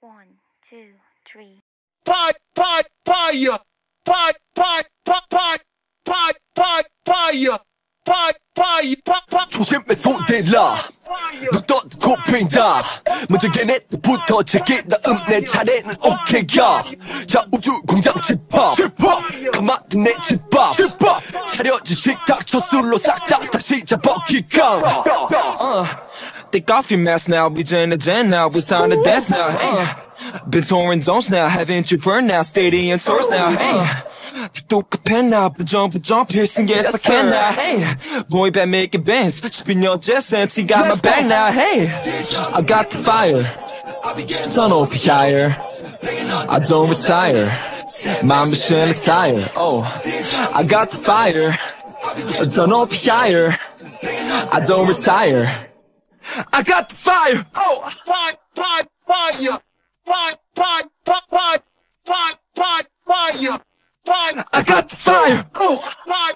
1, 2, 3. Fire! 조심해 손대라 눈 코핀다 먼저 걔네부터 제게 다음 내 차례는 오케이야 자 우주 공장 집합 가마든 내 집밥 차려진 식탁 첫 술로 싹 다 다시 잡아기강 Take off your mask now, we in the gen now, it's time to dance now, hey. Been touring zones now, haven't you burned now, steady and source now, hey. 또 Acapella, jump, piercing, yes I can now, hey. Boy band making bands, spin your jet sense, he got my back now, hey. I got the fire, turn up higher, I don't retire, my machine is tired, oh. I got the fire, turn up higher, I don't retire. I got the fire! Oh! Fire! I got the fire! Oh!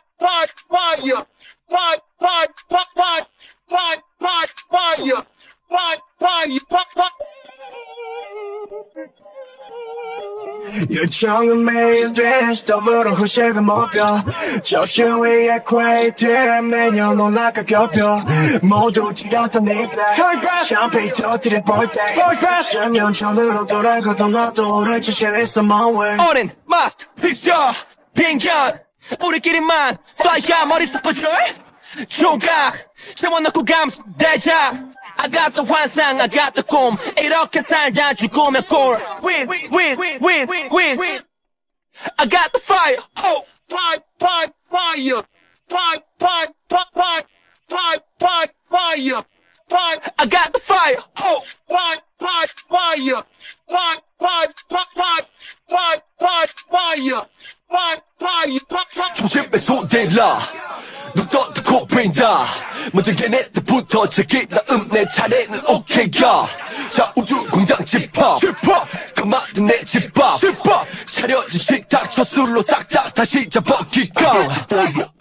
요청은 매일 돼 스톱으로 후식을 먹여 접시 위에 퀘이트 매년 올라가 겹여 모두 지렸던 네 블랙 샴페인 터뜨린 볼때 수년 전으로 돌아가도 나도 오래 자신있어 my way 어린 마스터피스 빈견 우리끼리만 fly가 머릿속 퍼져 조각 세워놓고 감수대자 I got the 환상, I got the 꿈 이렇게 살다 죽으면 꼴 Win I got the fire Oh Fire! I got the fire Oh 조심해 손대라 눈 코핀다 먼저 걔네들부터 제게 다음 내 차례는 오케이야 자 우주 공장 집합 가마든 내 집밥 차려진 식탁 첫 술로 싹 다 다시 잡아기강